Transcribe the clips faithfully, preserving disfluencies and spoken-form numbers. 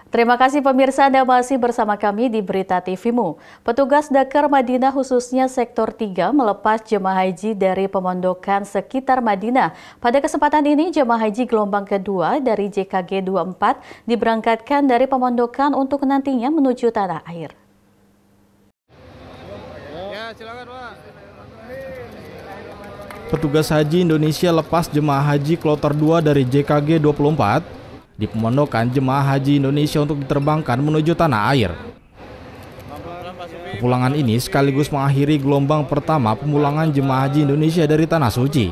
Terima kasih pemirsa, Anda masih bersama kami di Berita T V-mu. Petugas Dakar Madinah khususnya Sektor tiga melepas jemaah haji dari pemondokan sekitar Madinah. Pada kesempatan ini, jemaah haji gelombang kedua dari J K G dua puluh empat diberangkatkan dari pemondokan untuk nantinya menuju tanah air. Ya, silakan, Pak. Petugas Haji Indonesia lepas jemaah haji kloter dua dari J K G dua puluh empat di pemondokan jemaah haji Indonesia untuk diterbangkan menuju tanah air. Kepulangan ini sekaligus mengakhiri gelombang pertama pemulangan jemaah haji Indonesia dari Tanah Suci.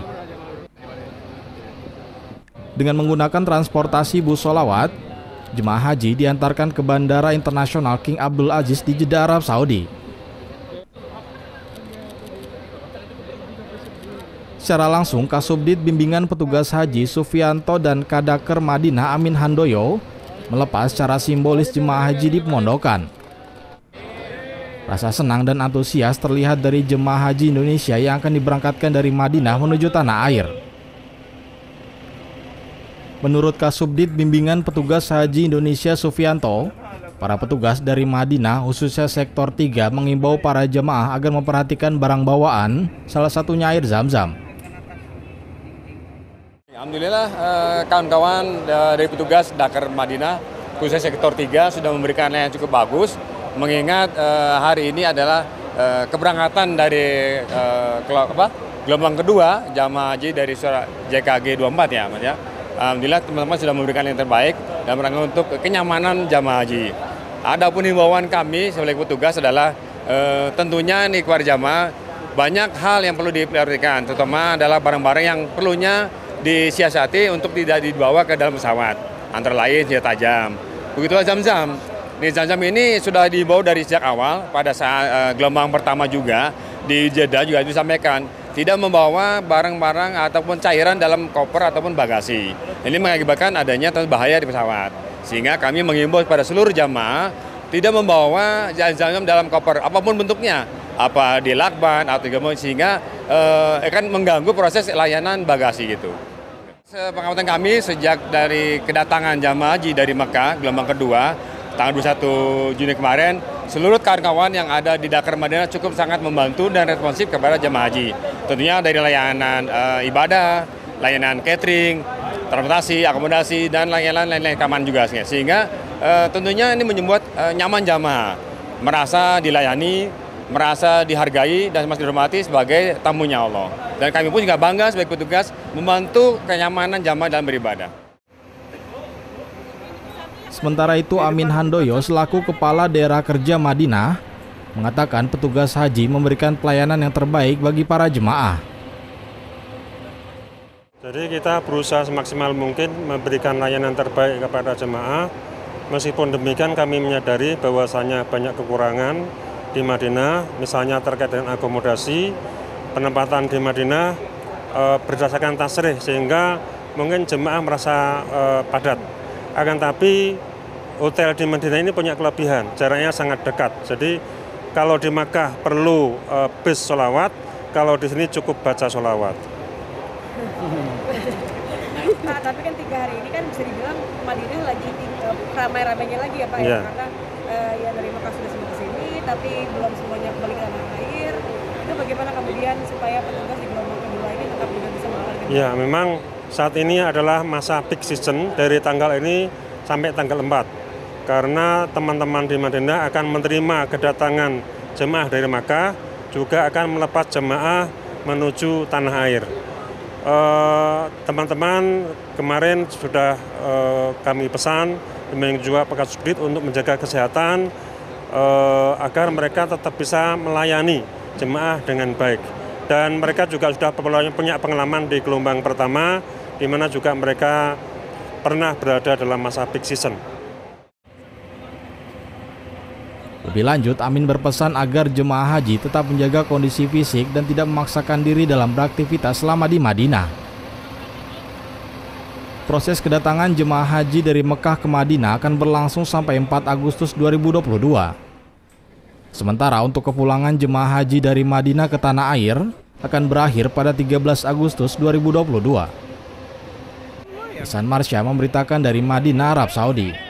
Dengan menggunakan transportasi bus sholawat, jemaah haji diantarkan ke Bandara Internasional King Abdul Aziz di Jeddah, Arab Saudi. Secara langsung, Kasubdit Bimbingan Petugas Haji Sufianto dan Kadaker Madinah Amin Handoyo melepas secara simbolis jemaah haji di pemondokan. Rasa senang dan antusias terlihat dari jemaah haji Indonesia yang akan diberangkatkan dari Madinah menuju tanah air. Menurut Kasubdit Bimbingan Petugas Haji Indonesia Sufianto, para petugas dari Madinah khususnya Sektor tiga mengimbau para jemaah agar memperhatikan barang bawaan, salah satunya air Zam-Zam. Alhamdulillah kawan-kawan dari petugas Dakar Madinah khususnya Sektor tiga sudah memberikan layanan cukup bagus, mengingat hari ini adalah keberangkatan dari gelombang kedua jamaah haji dari J K G dua puluh empat ya, Mas ya. Alhamdulillah teman-teman sudah memberikan yang terbaik dalam rangka untuk kenyamanan jamaah haji. Adapun himbauan kami sebagai petugas adalah tentunya nih kepada jamaah banyak hal yang perlu diperhatikan, terutama adalah barang-barang yang perlunya disiasati untuk tidak dibawa ke dalam pesawat, antara lain senjata tajam. Begitulah Zam-Zam. Nih Zam-Zam ini sudah dibawa dari sejak awal, pada saat uh, gelombang pertama juga di Jeddah juga disampaikan tidak membawa barang-barang ataupun cairan dalam koper ataupun bagasi. Ini mengakibatkan adanya bahaya di pesawat. Sehingga kami mengimbau pada seluruh jamaah tidak membawa Zam-Zam dalam koper apapun bentuknya, apa di lakban atau gimana, sehingga uh, akan mengganggu proses layanan bagasi gitu. Pengamatan kami sejak dari kedatangan jamaah haji dari Mekah gelombang kedua tanggal dua puluh satu Juni kemarin, seluruh kawan-kawan yang ada di Dakar Madinah cukup sangat membantu dan responsif kepada jamaah haji. Tentunya dari layanan e, ibadah, layanan catering, transportasi, akomodasi, dan layanan lain-lain keamanan juga. Sehingga e, tentunya ini membuat e, nyaman jamaah, merasa dilayani, merasa dihargai dan masih dihormati sebagai tamunya Allah. Dan kami pun juga bangga sebagai petugas membantu kenyamanan jamaah dalam beribadah. Sementara itu, Amin Handoyo selaku Kepala Daerah Kerja Madinah mengatakan petugas haji memberikan pelayanan yang terbaik bagi para jemaah. Jadi kita berusaha semaksimal mungkin memberikan layanan terbaik kepada jemaah. Meskipun demikian kami menyadari bahwasanya banyak kekurangan di Madinah, misalnya terkait dengan akomodasi, penempatan di Madinah e, berdasarkan tasrih, sehingga mungkin jemaah merasa e, padat. Akan tapi hotel di Madinah ini punya kelebihan, jaraknya sangat dekat. Jadi kalau di Makkah perlu e, bis sholawat, kalau di sini cukup baca sholawat. Pak, tapi kan tiga hari ini kan bisa dibilang Madinah lagi ramai-ramainya lagi ya Pak, ya, karena e, ya dari Makkah sudah semua ke sini, tapi belum semuanya kembali ke tanah air. Itu bagaimana kemudian supaya petugas di gelombang kedua ini tetap juga bisa mengamankan? Ya, memang saat ini adalah masa peak season dari tanggal ini sampai tanggal empat. Karena teman-teman di Madinah akan menerima kedatangan jemaah dari Makkah, juga akan melepas jemaah menuju tanah air. Teman-teman uh, kemarin sudah uh, kami pesan, demikian juga Pak Kasubdit untuk menjaga kesehatan uh, agar mereka tetap bisa melayani jemaah dengan baik. Dan mereka juga sudah punya pengalaman di gelombang pertama, di mana juga mereka pernah berada dalam masa peak season. Lebih lanjut, Amin berpesan agar jemaah haji tetap menjaga kondisi fisik dan tidak memaksakan diri dalam beraktivitas selama di Madinah. Proses kedatangan jemaah haji dari Mekah ke Madinah akan berlangsung sampai empat Agustus dua ribu dua puluh dua. Sementara untuk kepulangan jemaah haji dari Madinah ke tanah air akan berakhir pada tiga belas Agustus dua ribu dua puluh dua. Ihsan Marsya memberitakan dari Madinah, Arab Saudi.